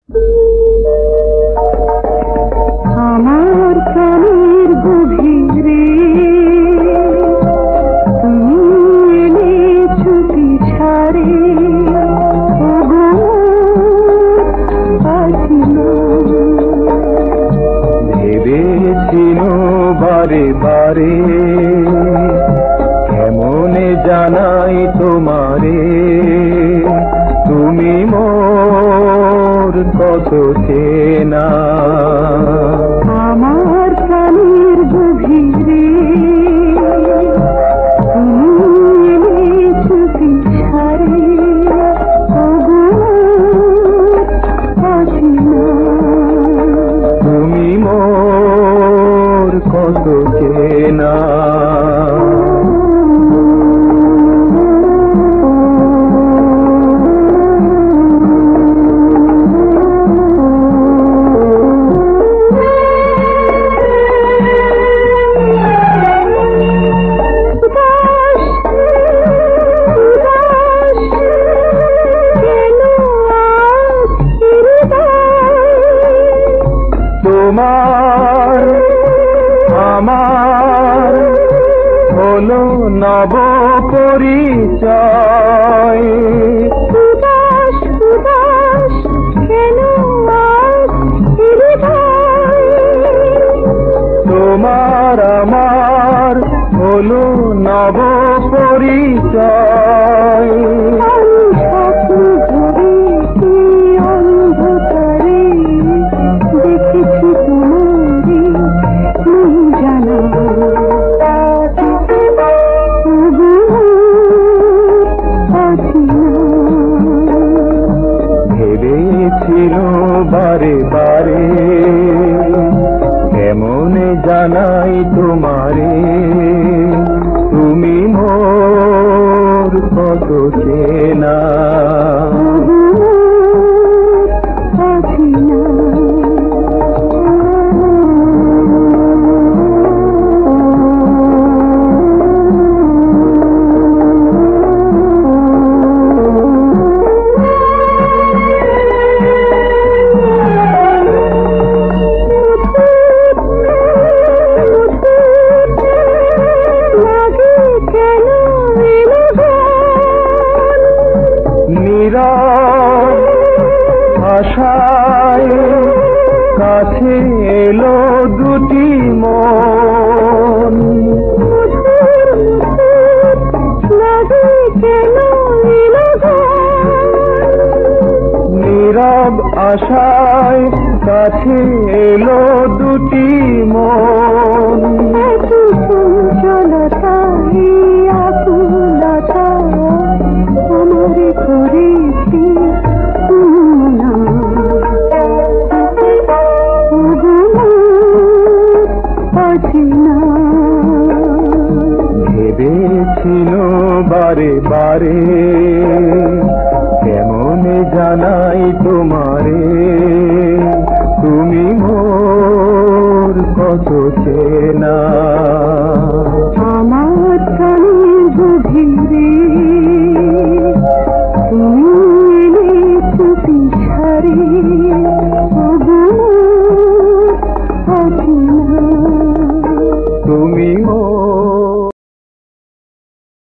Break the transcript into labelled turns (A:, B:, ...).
A: আমার প্রাণের গভীরে তুমি এলে চুপি ছাড়ে
B: ভেবেছিল বারে বারে কেমনে জানাই তোমারে তুমি মোর কত চেনা।
A: আমার প্রাণের গভীরে তুমি এলে চুপি ছাড়ে
B: তুমি মোর কত চেনা। তোমার আমার হলো নব পরিচয়। তোমার আমার হলো নব পরিচয়। ভেবেছিল বারে বারে কেমনে জানাই তোমারে তুমি মোর কত চেনা। আশায় কাছে এলো দুটি মন। নীরব আশায় কাছে এলো দুটি মন। ভেবেছিল বারে বারে কেমনে জানাই তোমারে